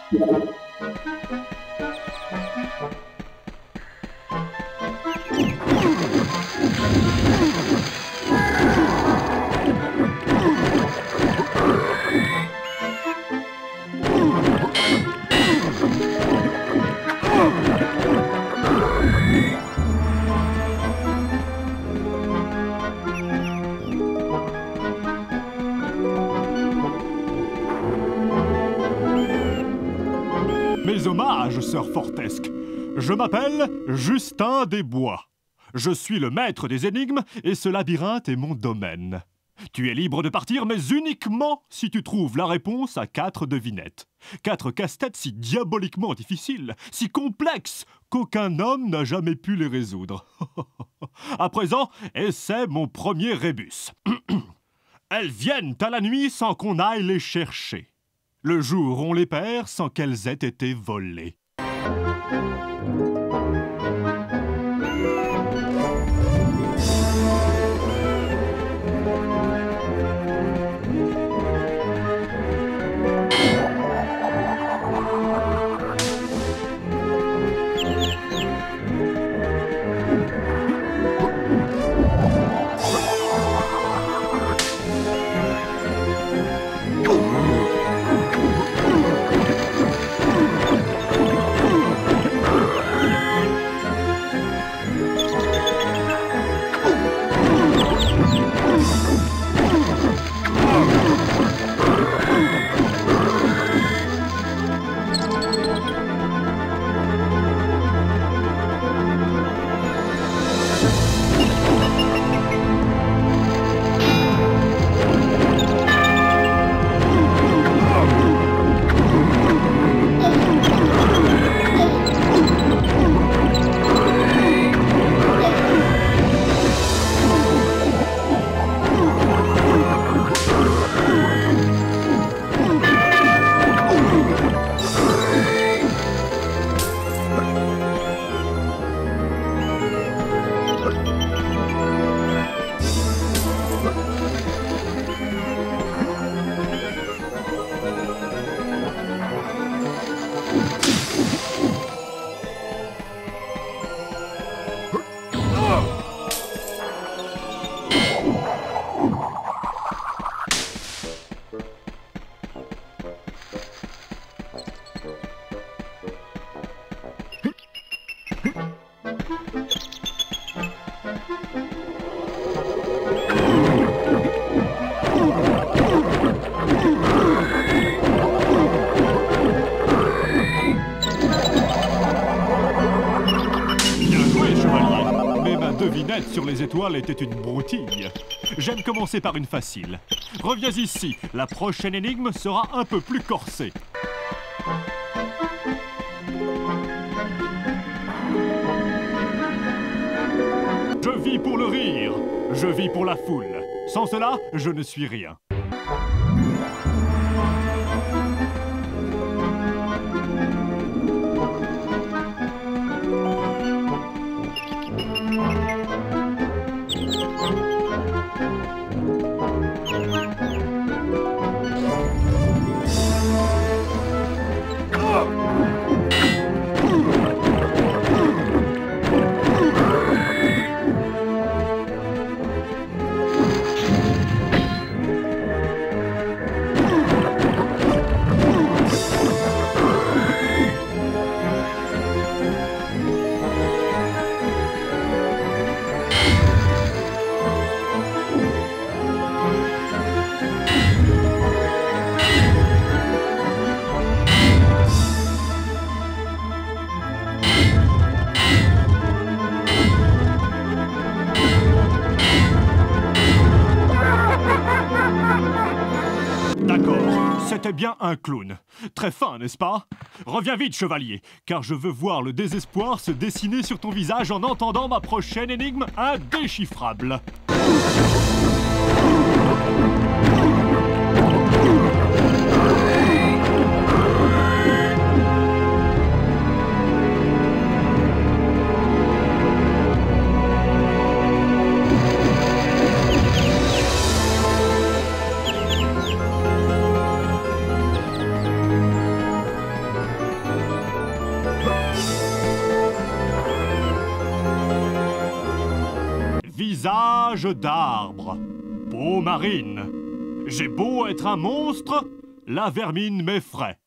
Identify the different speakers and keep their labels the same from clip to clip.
Speaker 1: Mes hommages, sœur Fortesque. Je m'appelle Justin Desbois. Je suis le maître des énigmes et ce labyrinthe est mon domaine. Tu es libre de partir, mais uniquement si tu trouves la réponse à 4 devinettes. 4 casse-têtes si diaboliquement difficiles, si complexes, qu'aucun homme n'a jamais pu les résoudre. À présent, essaie mon premier rébus. Elles viennent à la nuit sans qu'on aille les chercher. Le jour, on les perd sans qu'elles aient été volées. Devinette sur les étoiles était une broutille. J'aime commencer par une facile. Reviens ici, la prochaine énigme sera un peu plus corsée. Je vis pour le rire, je vis pour la foule. Sans cela, je ne suis rien. C'était bien un clown. Très fin, n'est-ce pas? Reviens vite, chevalier, car je veux voir le désespoir se dessiner sur ton visage en entendant ma prochaine énigme indéchiffrable. visage d'arbre, peau marine. J'ai beau être un monstre, la vermine m'effraie.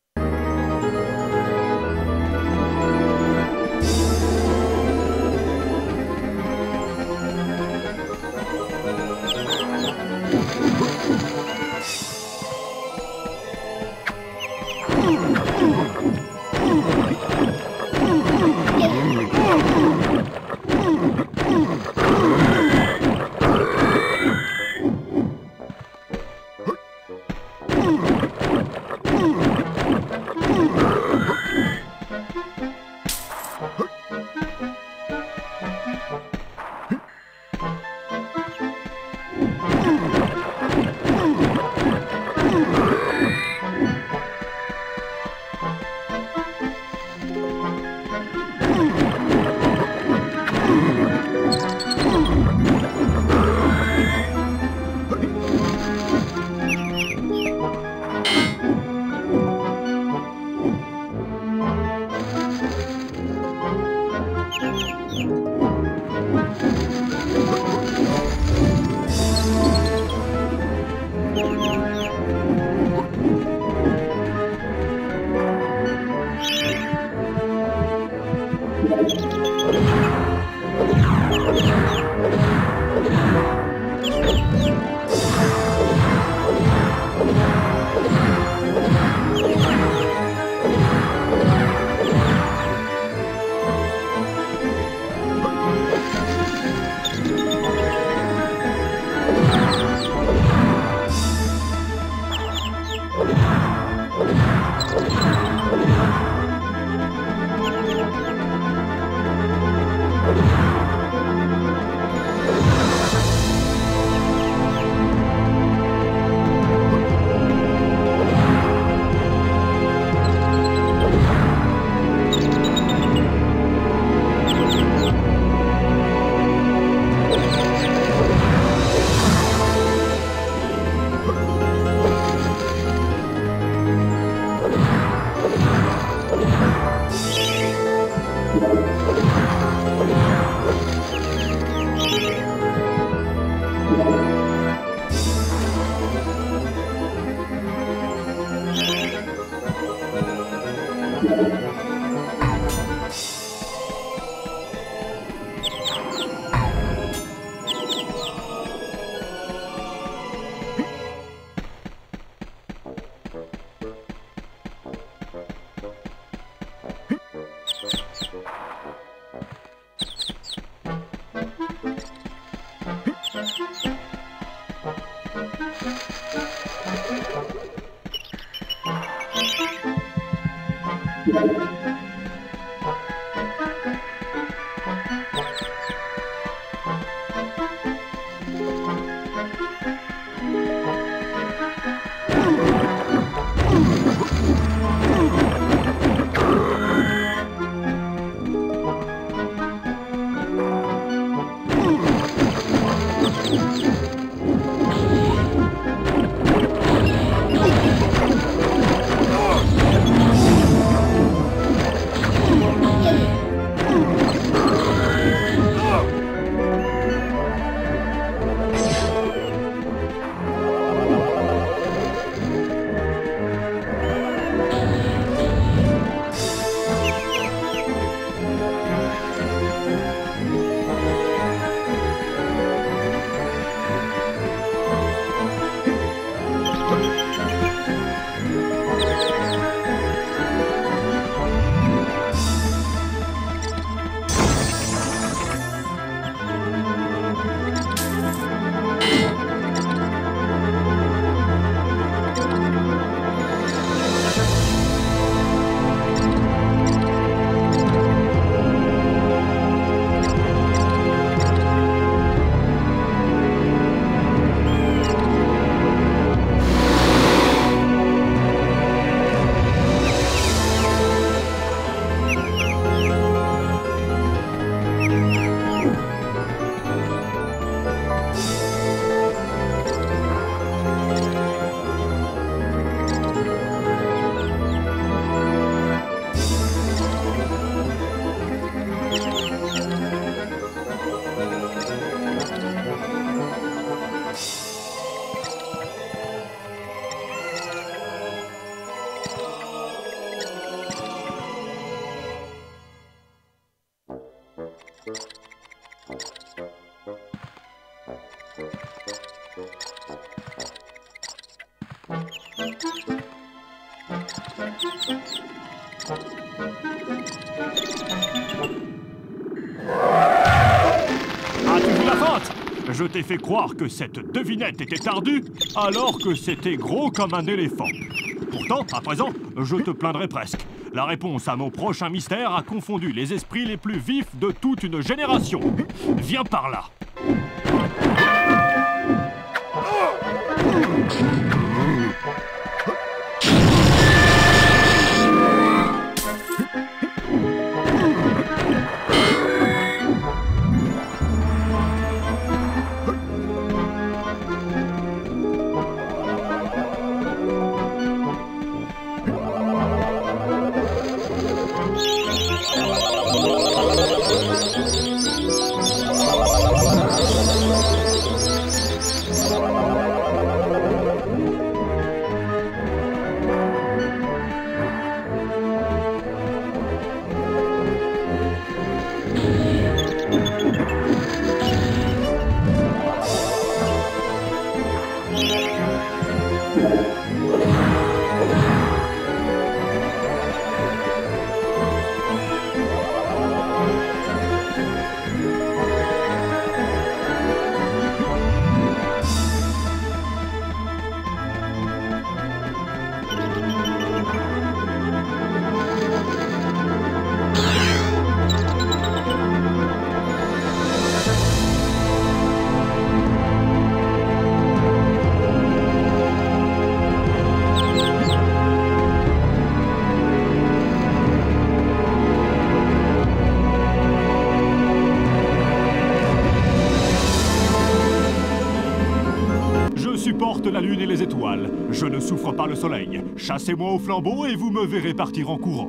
Speaker 1: As-tu vu la feinte? Je t'ai fait croire que cette devinette était ardue, alors que c'était gros comme un éléphant. Pourtant, à présent, je te plaindrai presque. La réponse à mon prochain mystère a confondu les esprits les plus vifs de toute une génération. Viens par là. Supporte la lune et les étoiles. Je ne souffre pas le soleil. Chassez-moi au flambeau et vous me verrez partir en courant.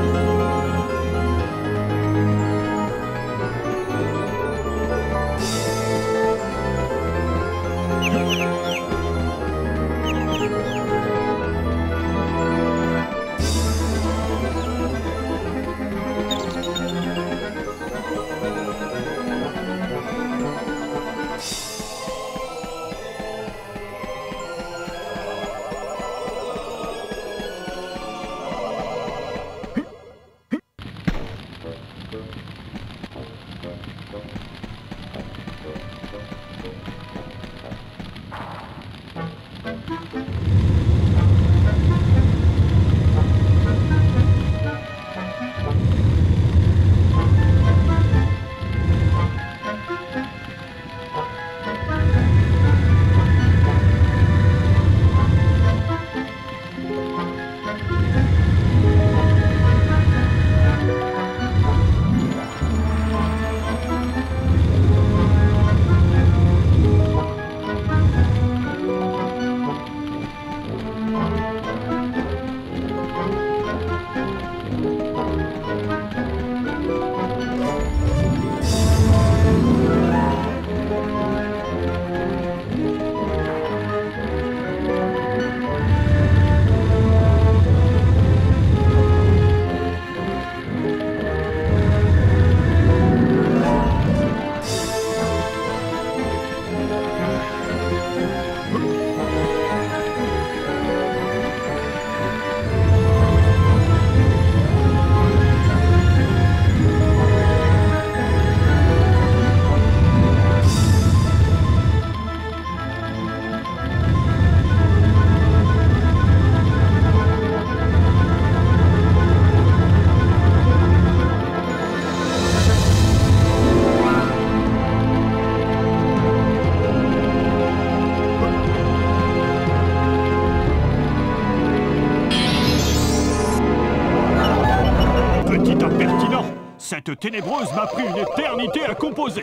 Speaker 1: Cette ténébreuse m'a pris une éternité à composer.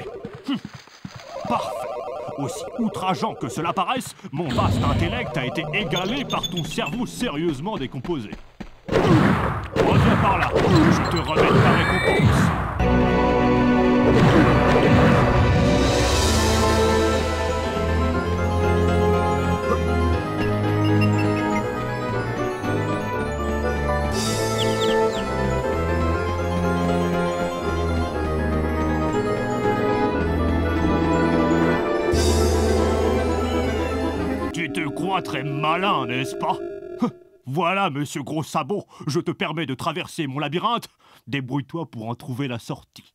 Speaker 1: Parfait. Aussi outrageant que cela paraisse, mon vaste intellect a été égalé par ton cerveau sérieusement décomposé. Reviens par là, je te remets ta récompense. Tu te crois très malin, n'est-ce pas? Voilà, monsieur Gros Sabot, je te permets de traverser mon labyrinthe. Débrouille-toi pour en trouver la sortie.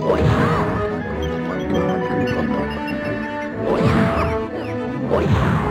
Speaker 2: Oh,